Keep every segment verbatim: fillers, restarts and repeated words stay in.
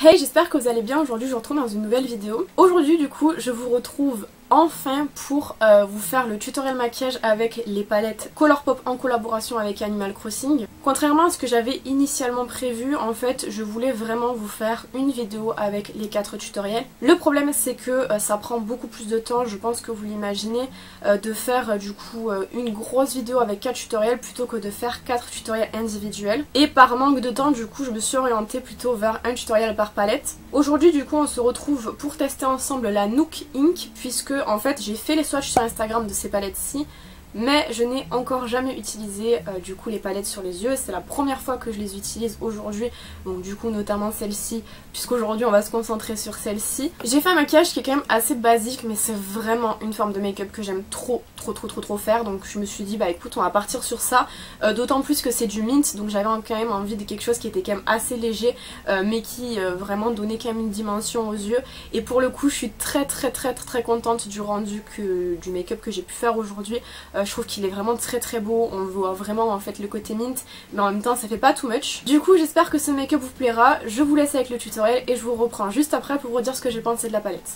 Hey, j'espère que vous allez bien. Aujourd'hui je vous retrouve dans une nouvelle vidéo. Aujourd'hui du coup je vous retrouve enfin pour euh, vous faire le tutoriel maquillage avec les palettes Colourpop en collaboration avec Animal Crossing. Contrairement à ce que j'avais initialement prévu, en fait je voulais vraiment vous faire une vidéo avec les quatre tutoriels. Le problème c'est que euh, ça prend beaucoup plus de temps, je pense que vous l'imaginez, euh, de faire euh, du coup euh, une grosse vidéo avec quatre tutoriels plutôt que de faire quatre tutoriels individuels. Et par manque de temps du coup je me suis orientée plutôt vers un tutoriel par palette. Aujourd'hui du coup on se retrouve pour tester ensemble la Nook Ink, puisque en fait j'ai fait les swatchs sur Instagram de ces palettes-ci, mais je n'ai encore jamais utilisé euh, du coup les palettes sur les yeux. C'est la première fois que je les utilise aujourd'hui, donc du coup notamment celle-ci, puisqu'aujourd'hui on va se concentrer sur celle-ci. J'ai fait un maquillage qui est quand même assez basique, mais c'est vraiment une forme de make-up que j'aime trop trop trop trop trop faire, donc je me suis dit bah écoute on va partir sur ça, euh, d'autant plus que c'est du mint, donc j'avais quand même envie de quelque chose qui était quand même assez léger, euh, mais qui euh, vraiment donnait quand même une dimension aux yeux. Et pour le coup je suis très très très très, très contente du rendu que, du make-up que j'ai pu faire aujourd'hui. euh, Je trouve qu'il est vraiment très très beau, on voit vraiment en fait le côté mint, mais en même temps ça fait pas too much. Du coup j'espère que ce make-up vous plaira, je vous laisse avec le tutoriel et je vous reprends juste après pour vous dire ce que j'ai pensé de la palette.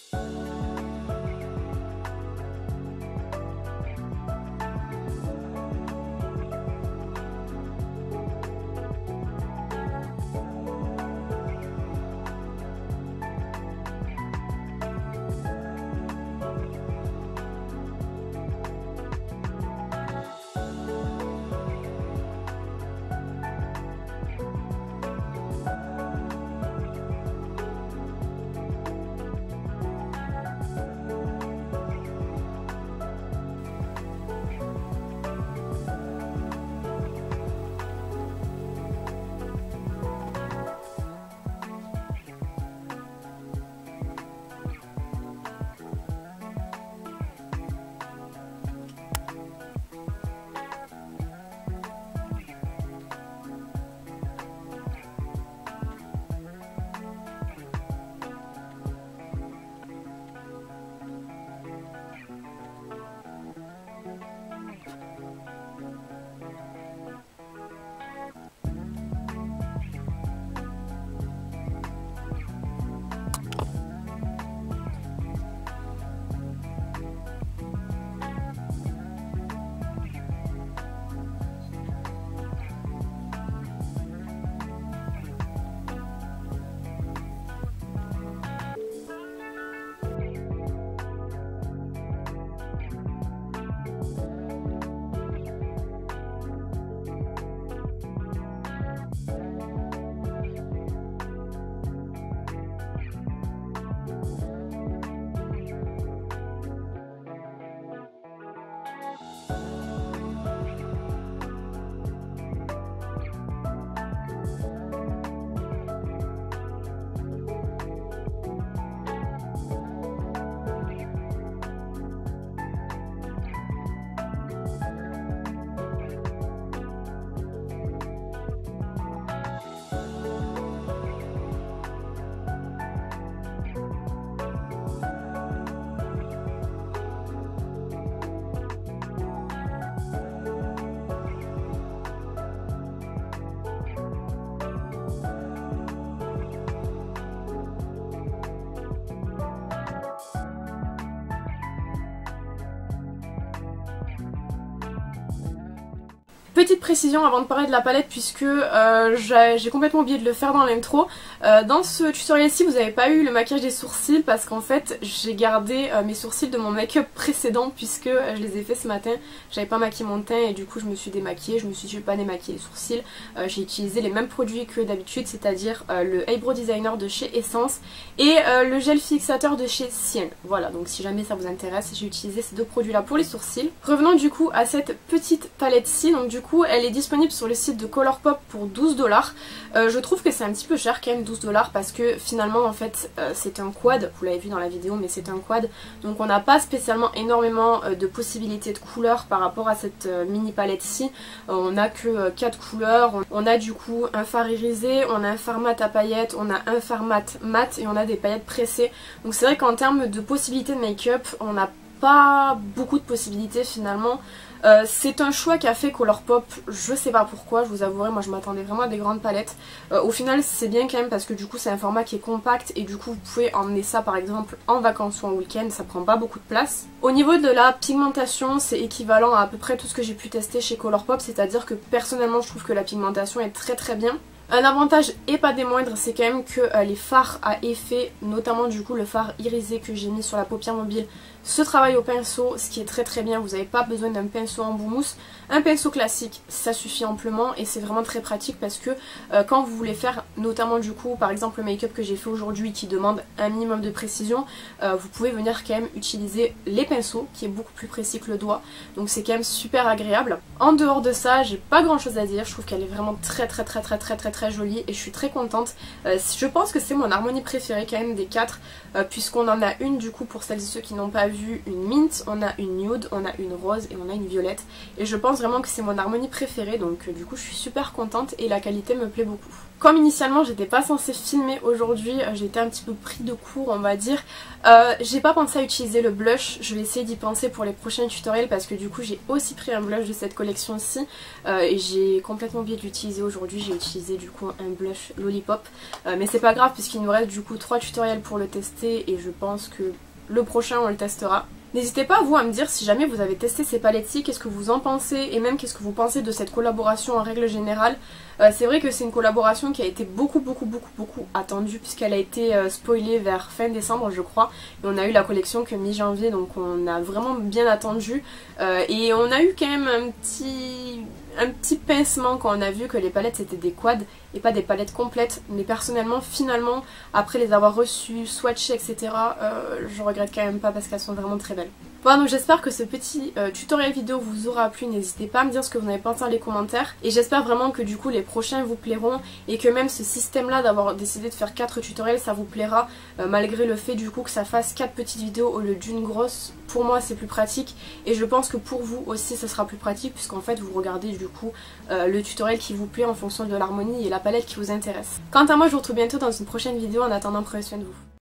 Petite précision avant de parler de la palette, puisque euh, j'ai complètement oublié de le faire dans l'intro. Euh, dans ce tutoriel-ci, vous n'avez pas eu le maquillage des sourcils parce qu'en fait, j'ai gardé euh, mes sourcils de mon make-up précédent puisque euh, je les ai fait ce matin. J'avais pas maquillé mon teint et du coup, je me suis démaquillée. Je me suis dit, je vais pas démaquiller les sourcils. Euh, j'ai utilisé les mêmes produits que d'habitude, c'est-à-dire euh, le Eyebrow Designer de chez Essence et euh, le gel fixateur de chez Cien. Voilà, donc si jamais ça vous intéresse, j'ai utilisé ces deux produits-là pour les sourcils. Revenons du coup à cette petite palette-ci. Donc du coup, elle est disponible sur le site de Colourpop pour douze dollars. Euh, je trouve que c'est un petit peu cher quand même, douze dollars, parce que finalement en fait euh, c'est un quad, vous l'avez vu dans la vidéo, mais c'est un quad, donc on n'a pas spécialement énormément euh, de possibilités de couleurs par rapport à cette euh, mini palette ci. Euh, on n'a que euh, quatre couleurs, on, on a du coup un fard irisé, on a un fard mat à paillettes, on a un fard mat mat et on a des paillettes pressées. Donc c'est vrai qu'en termes de possibilités de make-up, on n'a pas beaucoup de possibilités finalement. Euh, c'est un choix qu'a fait Colourpop, je sais pas pourquoi, je vous avouerai, moi je m'attendais vraiment à des grandes palettes. Euh, au final c'est bien quand même parce que du coup c'est un format qui est compact et du coup vous pouvez emmener ça par exemple en vacances ou en week-end, ça prend pas beaucoup de place. Au niveau de la pigmentation, c'est équivalent à à peu près tout ce que j'ai pu tester chez Colourpop, c'est-à-dire que personnellement je trouve que la pigmentation est très très bien. Un avantage et pas des moindres, c'est quand même que euh, les fards à effet, notamment du coup le fard irisé que j'ai mis sur la paupière mobile, se travaille au pinceau, ce qui est très très bien. Vous n'avez pas besoin d'un pinceau en bout mousse. Un pinceau classique, ça suffit amplement et c'est vraiment très pratique parce que euh, quand vous voulez faire, notamment du coup, par exemple le make-up que j'ai fait aujourd'hui qui demande un minimum de précision, euh, vous pouvez venir quand même utiliser les pinceaux qui est beaucoup plus précis que le doigt. Donc c'est quand même super agréable. En dehors de ça, j'ai pas grand chose à dire. Je trouve qu'elle est vraiment très très très très très très très jolie et je suis très contente. Euh, je pense que c'est mon harmonie préférée quand même des quatre, euh, puisqu'on en a une du coup pour celles et ceux qui n'ont pas vu. vu une mint, on a une nude, on a une rose et on a une violette. Et je pense vraiment que c'est mon harmonie préférée, donc euh, du coup je suis super contente et la qualité me plaît beaucoup. Comme initialement j'étais pas censée filmer aujourd'hui, euh, j'ai été un petit peu pris de court on va dire, euh, j'ai pas pensé à utiliser le blush, je vais essayer d'y penser pour les prochains tutoriels parce que du coup j'ai aussi pris un blush de cette collection-ci euh, et j'ai complètement oublié de l'utiliser aujourd'hui, j'ai utilisé du coup un blush Lollipop, euh, mais c'est pas grave puisqu'il nous reste du coup trois tutoriels pour le tester et je pense que le prochain on le testera. N'hésitez pas vous à me dire si jamais vous avez testé ces palettes-ci, qu'est-ce que vous en pensez et même qu'est-ce que vous pensez de cette collaboration en règle générale. Euh, c'est vrai que c'est une collaboration qui a été beaucoup beaucoup beaucoup beaucoup attendue puisqu'elle a été euh, spoilée vers fin décembre je crois et on a eu la collection que mi-janvier donc on a vraiment bien attendu euh, et on a eu quand même un petit... un petit pincement quand on a vu que les palettes c'était des quads et pas des palettes complètes, mais personnellement finalement après les avoir reçues, swatchées etc euh, je regrette quand même pas parce qu'elles sont vraiment très belles. Voilà, donc j'espère que ce petit euh, tutoriel vidéo vous aura plu, n'hésitez pas à me dire ce que vous en avez pensé dans les commentaires et j'espère vraiment que du coup les prochains vous plairont et que même ce système là d'avoir décidé de faire quatre tutoriels ça vous plaira euh, malgré le fait du coup que ça fasse quatre petites vidéos au lieu d'une grosse. Pour moi c'est plus pratique et je pense que pour vous aussi ça sera plus pratique puisqu'en fait vous regardez du coup euh, le tutoriel qui vous plaît en fonction de l'harmonie et la palette qui vous intéresse. Quant à moi je vous retrouve bientôt dans une prochaine vidéo, en attendant prenez soin de vous.